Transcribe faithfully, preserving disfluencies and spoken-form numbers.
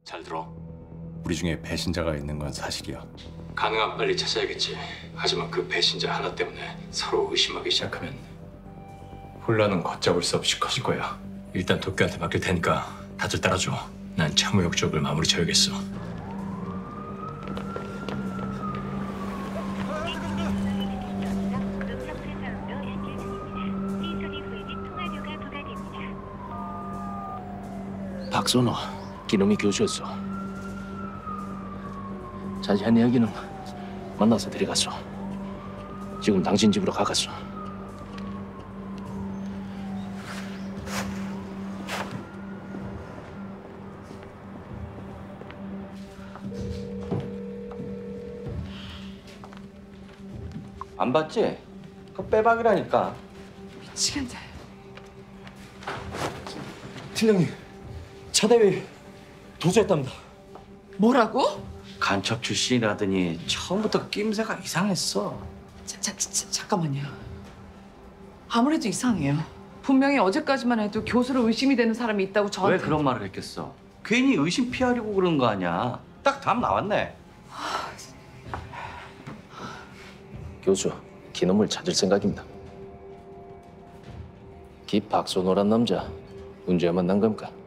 잘 들어. 우리 중에 배신자가 있는 건 사실이야. 가능한 빨리 찾아야겠지. 하지만 그 배신자 하나 때문에 서로 의심하기 시작하면 혼란은 걷잡을 수 없이 커질 거야. 일단 도쿄한테 맡길 테니까 다들 따라줘. 난 참우역 쪽을 마무리 쳐야겠어. 박선호, 기놈이 교수였어. 자세한 이야기는 만나서 데려갔어. 지금 당신 집으로 가갔어. 안 봤지? 그 빼박이라니까. 미치겠네. 팀장님, 차대위 도주했답니다. 뭐라고? 간첩 출신이라더니 처음부터 낌새가 이상했어. 자, 자, 자, 잠깐만요. 아무래도 이상해요. 분명히 어제까지만 해도 교수로 의심이 되는 사람이 있다고 저한테. 왜 그런 말을 했겠어? 괜히 의심 피하려고 그러는 거 아니야. 딱 답 나왔네. 교수, 기놈을 찾을 생각입니다. 기 박선호란 남자 문제만 난 겁니까?